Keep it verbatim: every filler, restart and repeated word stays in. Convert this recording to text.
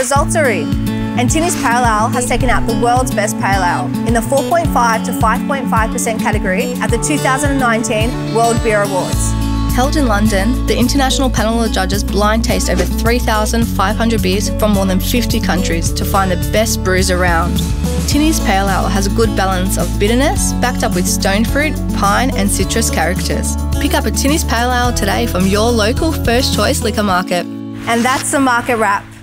results are in. And Tinnies Pale Ale has taken out the world's best pale ale in the four point five to five point five percent category at the two thousand nineteen World Beer Awards. Held in London, the international panel of judges blind taste over three thousand five hundred beers from more than fifty countries to find the best brews around. Tinnies Pale Ale has a good balance of bitterness, backed up with stone fruit, pine and citrus characters. Pick up a Tinnies Pale Ale today from your local first choice liquor market. And that's the market wrap.